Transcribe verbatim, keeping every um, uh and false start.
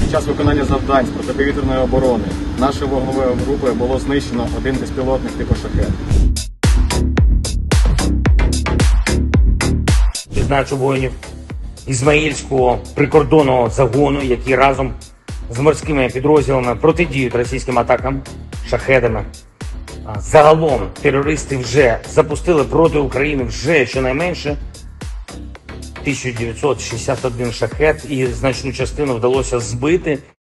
Під час виконання завдань з протиповітряної оборони нашою вогневою групою було знищено один безпілотник типу «Шахед». Відзначу воїнів Ізмаїльського прикордонного загону, які разом з морськими підрозділами протидіють російським атакам шахедами. Загалом терористи вже запустили проти України вже щонайменше тисяча дев'ятсот шістдесят один шахед, і значну частину вдалося збити.